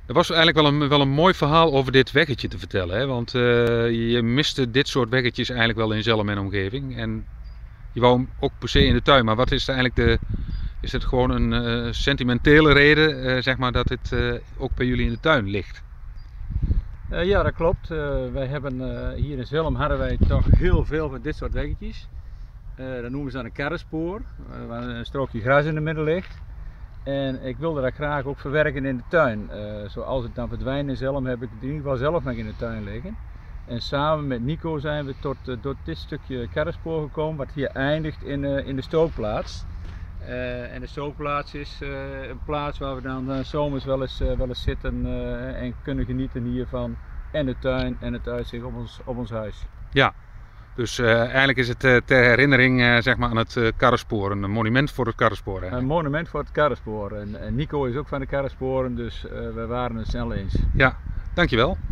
Er was eigenlijk wel een mooi verhaal over dit weggetje te vertellen, hè? Want je miste dit soort weggetjes eigenlijk wel in Zelhem en omgeving. En je wou hem ook per se in de tuin, maar wat is eigenlijk is het gewoon een sentimentele reden, zeg maar, dat dit ook bij jullie in de tuin ligt? Ja, dat klopt. Wij hebben hier in Zelhem hadden wij toch heel veel van dit soort weggetjes. Dat noemen ze dan een karrenspoor, waar een strookje gras in de midden ligt. En ik wilde dat graag ook verwerken in de tuin. Zoals het dan verdwijnt in Zelhem heb ik het in ieder geval zelf nog in de tuin liggen. En samen met Nico zijn we tot dit stukje karrenspoor gekomen, wat hier eindigt in de stookplaats. En de stookplaats is een plaats waar we dan zomers wel eens zitten en kunnen genieten hiervan. En de tuin en het uitzicht op ons huis. Ja, dus eigenlijk is het ter herinnering zeg maar, aan het karrenspoor, een monument voor het karrenspoor. Hè? Een monument voor het karrenspoor. En Nico is ook van de karrensporen, dus we waren het snel eens. Ja, dankjewel.